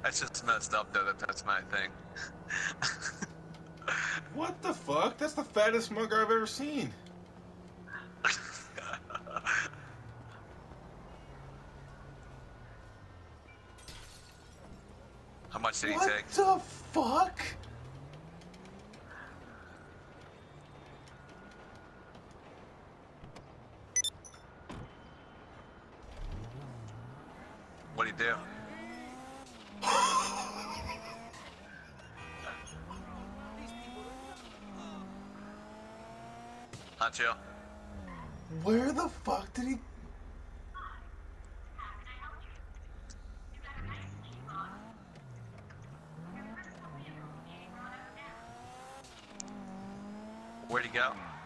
That's just messed up, though. That's my thing. What the fuck? That's the fattest mugger I've ever seen. How much did he What take? the fuck? What'd he do? Huncho? Where the fuck did he... Where'd he go?